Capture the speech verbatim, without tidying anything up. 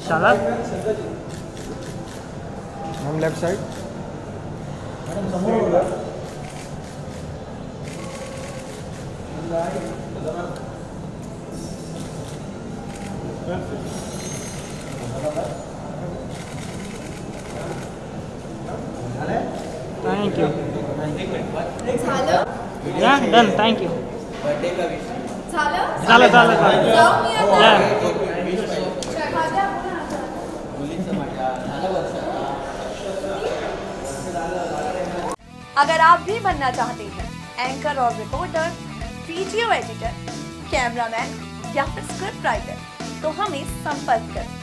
शाला ma'am left side. Thank you. झालं? या डन, थैंक यू। झालं? झालं झालं झालं जाऊ मी आता? या श्रद्धा, अगर आप भी बनना चाहते हैं एंकर और रिपोर्टर, वीडियो एडिटर, कैमरामैन या फिर स्क्रिप्ट राइटर, तो हमें संपर्क करें।